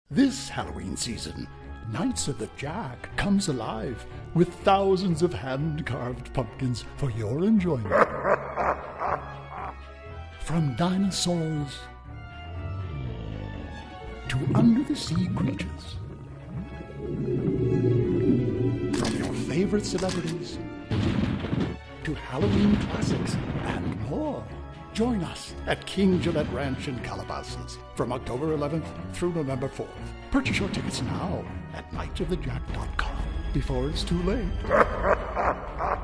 This Halloween season, Knights of the Jack comes alive with thousands of hand-carved pumpkins for your enjoyment. From dinosaurs to under-the-sea creatures, from your favorite celebrities to Halloween classics and more. Join us at King Gillette Ranch in Calabasas from October 11th through November 4th. Purchase your tickets now at knightsofthejack.com before it's too late.